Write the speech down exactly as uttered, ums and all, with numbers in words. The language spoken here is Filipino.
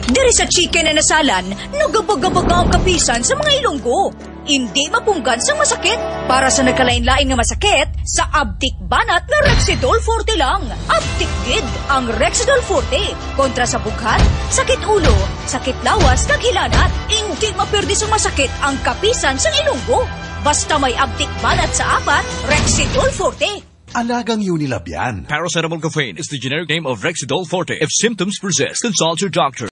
Diri sa chicken na nasalan, nagabag-abag ang kapisan sa mga ilonggo. Hindi mapunggan sa masakit. Para sa nagkalain-lain nga masakit, sa Abtic Banat nga Rexidol Forte lang. Abtic Gid ang Rexidol Forte. Kontra sa bughat, sakit ulo, sakit lawas, kag hilanat. Hindi mapirdi sa masakit ang kapisan sa ilonggo. Basta may Abtic Banat sa apat, Rexidol Forte. Alagang Unilab yan. Paracetamol caffeine is the generic name of Rexidol Forte. If symptoms persist, consult your doctor.